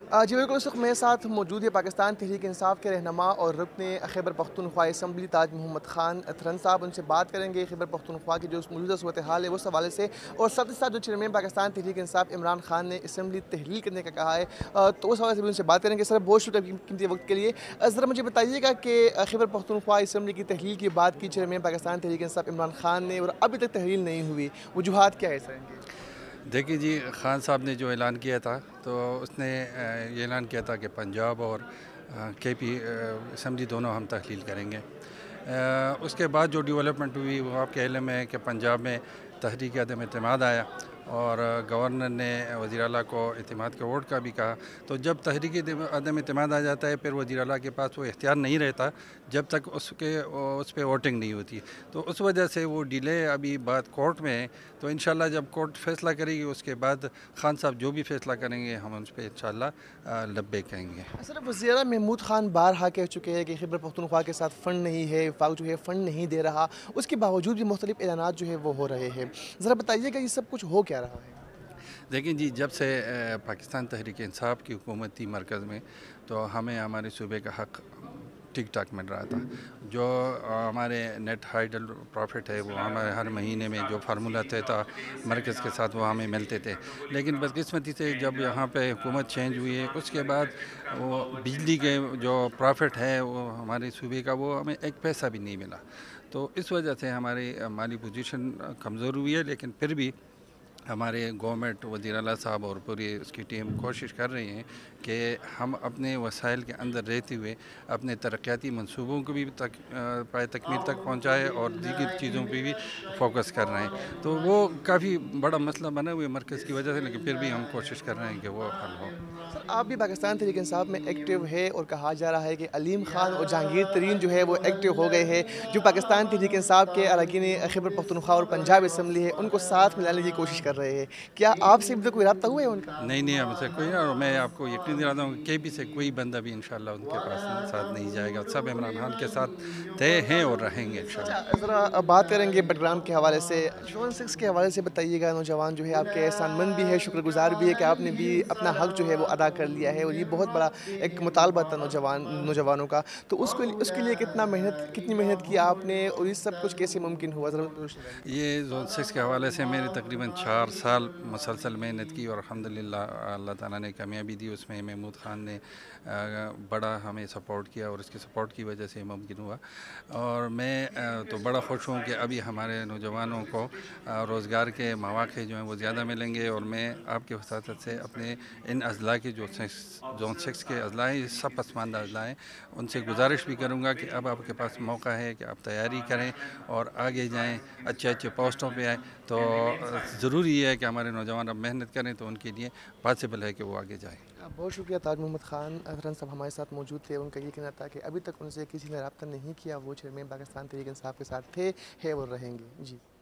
जी बिल्कुल, इस वक्त मेरे साथ मौजूद है पाकिस्तान तहरीक इंसाफ के रहनुमा और रुकन खैबर पख्तूनख्वा असम्बली ताज मोहम्मद खान अतरन साहब। उनसे बात करेंगे खैबर पख्तूनख्वा की जो मौजूदा सूरत हाल है उस हवाले से, और साथ ही साथ जो चेयरमैन पाकिस्तान तहरीक इंसाफ इमरान खान ने असम्बली तहलील करने का कहा है, तो उस हवाले से भी उनसे बात करेंगे। सर, बहुत शुक्रिया कीमती वक्त के लिए। ज़रा मुझे बताइएगा कि खैबर पख्तूनख्वा असम्बली की तहलील की बात की चेयरमैन पाकिस्तान तहरीक इंसाफ इमरान खान ने, और अभी तक तहलील नहीं हुई, वजूहात क्या है सर इनके? देखिए जी, ख़ान साहब ने जो ऐलान किया था तो उसने ये ऐलान किया था कि पंजाब और केपी असम्बली दोनों हम तहलील करेंगे। उसके बाद जो डेवलपमेंट हुई वो आपके इल्म में है कि पंजाब में तहरीक अदम एतमाद आया और गवर्नर ने वज़ीर आला को एतमाद के वोट का भी कहा। तो जब तहरीक अदम एतमाद आ जाता है फिर वज़ीर आला के पास वो इख्तियार नहीं रहता जब तक उस पर वोटिंग नहीं होती। तो उस वजह से वो डिले अभी बात कोर्ट में है। तो इंशाल्लाह जब कोर्ट फैसला करेगी उसके बाद खान साहब जो भी फैसला करेंगे हम उस पर इंशाल्लाह लब्बे कहेंगे। सर, वज़ीर महमूद खान बारहा कह चुके हैं कि खैबर पख्तूनख्वा के साथ फ़ंड नहीं है, वफाक जो है फ़ंड नहीं दे रहा, उसके बावजूद भी मुख्तलिफ ऐलानात जो है वो हो रहे हैं। ज़रा बताइएगा ये सब कुछ हो क्या रहा है? देखें जी, जब से पाकिस्तान तहरीक इंसाफ की हुकूमत थी मरकज़ में तो हमें हमारे सूबे का हक़ ठीक ठाक मिल रहा था। जो हमारे नेट हाइडल प्रॉफिट है वो हमारे हर महीने में जो फार्मूला तय था मरकज़ के साथ वो हमें मिलते थे। लेकिन बदकिस्मती से जब यहाँ पे हुकूमत चेंज हुई है उसके बाद वो बिजली के जो प्रॉफिट है वो हमारे सूबे का वो हमें एक पैसा भी नहीं मिला। तो इस वजह से हमारी माली पोजीशन कमज़ोर हुई है। लेकिन फिर भी हमारे गवर्नमेंट वज़ीर आला साहब और पूरी उसकी टीम कोशिश कर रही हैं कि हम अपने वसाइल के अंदर रहते हुए अपने तरक्याती मंसूबों को भी पाए तकमील तक पहुँचाए और दीगर चीज़ों पे भी फोकस कर रहे हैं। तो वो काफ़ी बड़ा मसला बना हुआ है मरकज़ की वजह से, लेकिन फिर भी हम कोशिश कर रहे हैं कि वो हल हो। सर, आप भी पाकिस्तान तहरीक इंसाफ में एक्टिव है, और कहा जा रहा है कि अलीम खान और जहांगीर तरीन जो है वो एक्टिव हो गए हैं, जो पाकिस्तान तहरीक इंसाफ के अरकान खैबर पख्तूनख्वा और पंजाब असम्बली है उनको साथ मिलाने की कोशिश कर रहे हैं। क्या आपसे अभी तक कोई रब्ता हुआ है उनका? नहीं नहीं, हमसे कोई, और मैं आपको यकीन दिलाता हूँ कि भी से कोई बंदा भी इंशाल्लाह उनके पास साथ नहीं जाएगा। सब इमरान खान के साथ तय हैं और रहेंगे अच्छा, इंशाल्लाह। ज़रा बात करेंगे बैकग्राउंड के हवाले से। जोन 6 के हवाले से बताइएगा। नौजवान जो है आपके एहसानमंद भी है, शुक्रगुज़ार भी है कि आपने भी अपना हक़ जो है वो अदा कर लिया है, और ये बहुत बड़ा एक मुतालबा था नौजवानों का। तो उसके लिए कितनी मेहनत की आपने, और ये सब कुछ कैसे मुमकिन हुआ? ज़रा रोशनी डालिए। ये ज़ोन 6 के हवाले से मैंने तकरीबन 4 साल मुसलसल मेहनत की और अल्हम्दुलिल्लाह अल्लाह ताला ने कामयाबी दी उसमें। महमूद ख़ान ने बड़ा हमें सपोर्ट किया और उसकी सपोर्ट की वजह से मुमकिन हुआ। और मैं तो बड़ा खुश हूँ कि अभी हमारे नौजवानों को रोज़गार के मौक़े जो हैं वो ज़्यादा मिलेंगे। और मैं आपके वसातत से अपने इन अज़ला की जो ज़ोन 6 के अज़ला हैं, ये सब पसमानदा अज़ला हैं, उनसे गुजारिश भी करूँगा कि अब आपके पास मौका है कि आप तैयारी करें और आगे जाएँ, अच्छे अच्छे पोस्टों पे आएँ। तो ज़रूरी है कि हमारे नौजवान अब मेहनत करें तो उनके लिए पॉसिबल है कि वो आगे जाएँ। बहुत शुक्रिया। ताज मोहम्मद खान अतरन साहब हमारे साथ मौजूद थे। उनका ये कहना था कि अभी तक उनसे किसी ने रब्ता नहीं किया, वो चेयरमैन पाकिस्तान तहरीक इंसाफ के साथ थे, है और रहेंगे। जी।